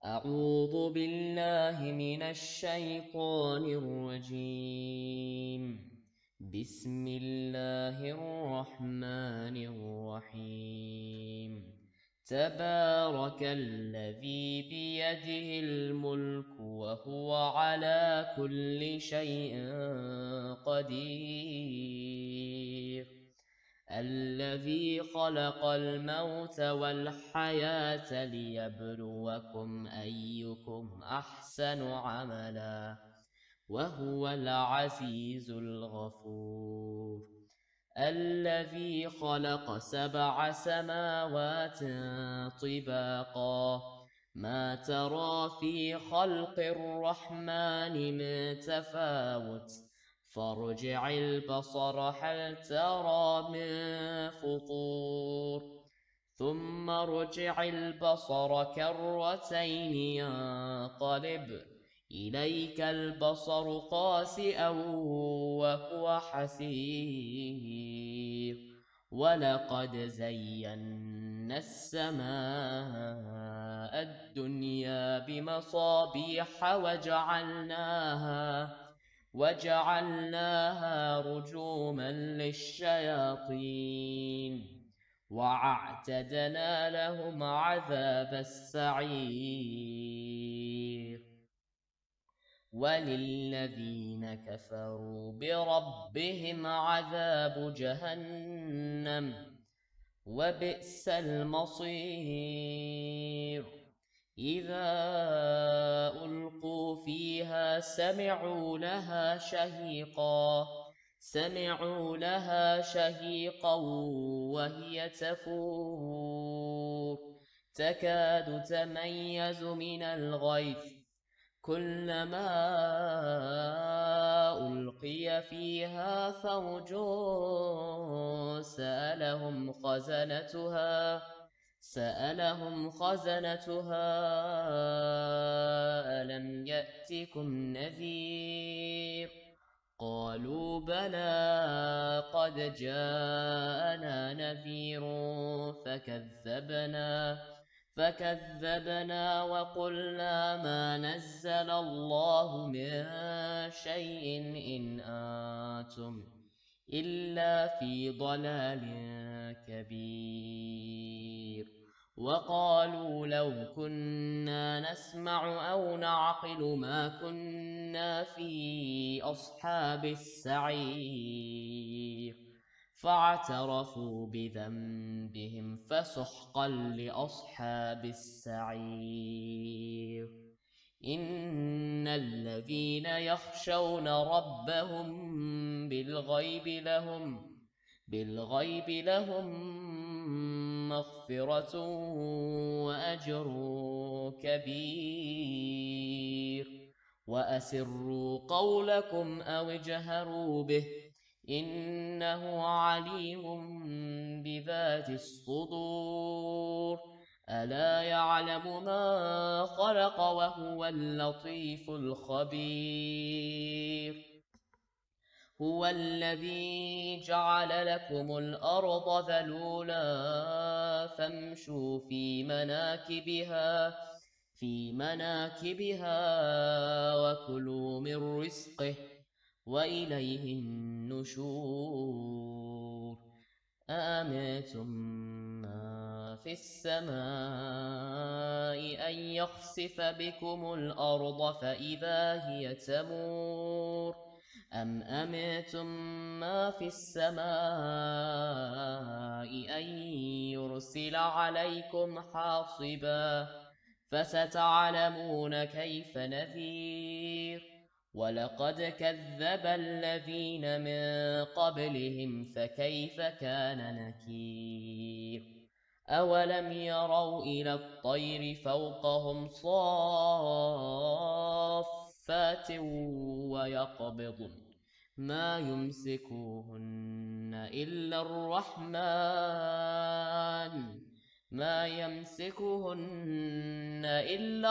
أعوذ بالله من الشيطان الرجيم. بسم الله الرحمن الرحيم. تبارك الذي بيده الملك وهو على كل شيء قدير. الذي خلق الموت والحياة ليبلوكم أيكم أحسن عملا وهو العزيز الغفور. الذي خلق 7 سماوات طباقا ما ترى في خلق الرحمن من تفاوت فارجع البصر هل ترى من فطور ثم ارجع البصر كرتين ينقلب إليك البصر خاسئا وهو حسير. ولقد زينا السماء الدنيا بمصابيح وجعلناها رجوما للشياطين وأعتدنا لهم عذاب السعير. وللذين كفروا بربهم عذاب جهنم وبئس المصير. إذا ألقوا فيها سمعوا لها شهيقا وهي تفور تكاد تميز من الغيظ كلما ألقي فيها فوج سألهم خزنتها ألم يأتكم نذير قالوا بلى قد جاءنا نذير فكذبنا وقلنا ما نزل الله من شيء إن أنتم إلا في ضلال كبير. وقالوا لو كنا نسمع أو نعقل ما كنا في أصحاب السعير فاعترفوا بذنبهم فسحقا لأصحاب السعير. إن الذين يخشون ربهم بالغيب لهم مغفرة وأجر كبير. وأسروا قولكم أو اجهروا به إنه عليم بذات الصدور. ألا يعلم ما خلق وهو اللطيف الخبير. هو الذي جعل لكم الأرض ذلولا فامشوا في مناكبها وكلوا من رزقه وإليه النشور. أأمنتم ما في السماء أن يخسف بكم الأرض فإذا هي تمور أم أمنتم ما في السماء أن يرسل عليكم حاصبا فستعلمون كيف نذير. ولقد كذب الذين من قبلهم فكيف كان نكير. أولم يروا إلى الطير فوقهم صافات ويقبضن ما يمسكوهن إلا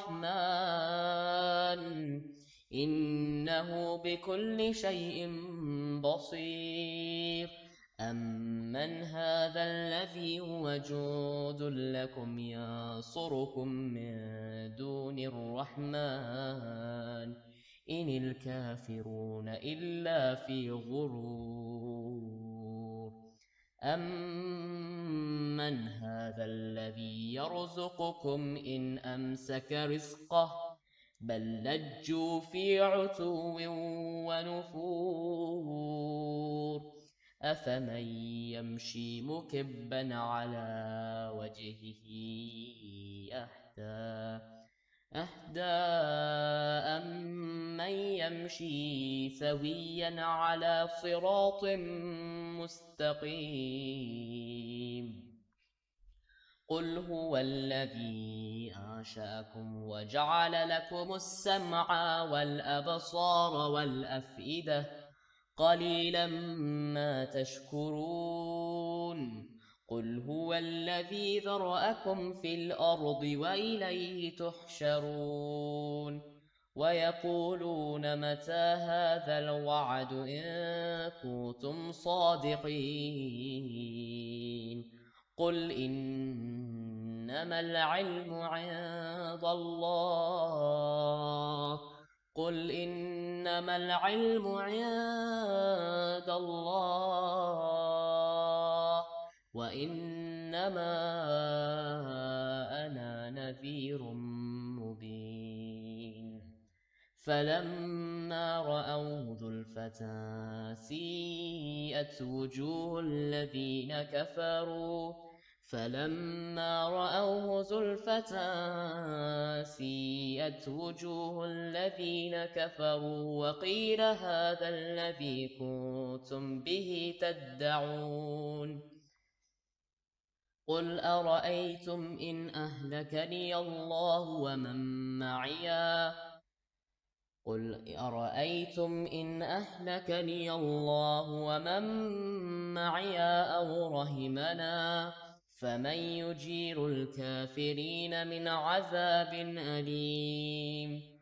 الرحمن إنه بكل شيء بصير. أَمَّنْ هَذَا الَّذِي هُوَ جُندٌ لَّكُمْ يَنصُرُكُم مِّن دُونِ الرَّحْمَٰنِ إِنِ الْكَافِرُونَ إِلَّا فِي غُرُورٍ أَمَّنْ هَذَا الَّذِي يَرْزُقُكُمْ إِنْ أَمْسَكَ رِزْقَهُ بَل لَّجُّوا فِي عُتُوٍّ وَنُفُورٍ أَفَمَن يَمْشِي مُكِبًّا عَلَىٰ وَجْهِهِ أَهْدَىٰ أَمَّن يَمْشِي سَوِيًّا عَلَىٰ صِرَاطٍ مُّسْتَقِيمٍ قُلْ هُوَ الَّذِي أَنشَأَكُمْ وَجَعَلَ لَكُمُ السَّمْعَ وَالْأَبْصَارَ وَالْأَفْئِدَةَ قَلِيلًا مَّا تَشْكُرُونَ قُلْ هُوَ الَّذِي ذَرَأَكُمْ فِي الْأَرْضِ وَإِلَيْهِ تُحْشَرُونَ وَيَقُولُونَ مَتَىٰ هَٰذَا الْوَعْدُ إِن كُنتُمْ صَادِقِينَ قُلْ إِنَّمَا الْعِلْمُ عِندَ اللَّهِ وَإِنَّمَا أَنَا نَذِيرٌ مُّبِينٌ فَلَمَّا رَأَوْهُ زُلْفَةً سِيئَتْ وُجُوهُ الَّذِينَ كَفَرُوا وَقِيلَ هَٰذَا الَّذِي كُنتُم بِهِ تَدَّعُونَ قُلْ أَرَأَيْتُمْ إِنْ أَهْلَكَنِيَ اللَّهُ وَمَن مَّعِيَ أَوْ رَحِمَنَا فَمَن يُجِيرُ الْكَافِرِينَ مِنْ عَذَابٍ أَلِيمٍ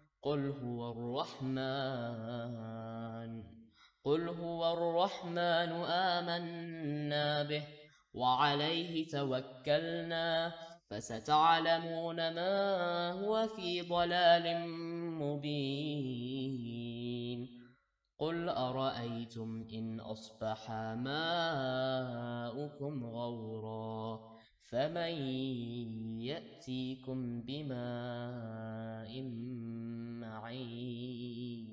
قُلْ هُوَ الرَّحْمَٰنُ آمَنَّا بِهِ وَعَلَيْهِ تَوَكَّلْنَا فَسَتَعْلَمُونَ مَن هُوَ فِي ضَلَالٍ مُّبِينٍ قُلْ أَرَأَيْتُمْ إِنْ أَصْبَحَ مَاؤُكُمْ غَوْرًا فَمَن يَأْتِيكُم بِمَاءٍ مَّعِينٍ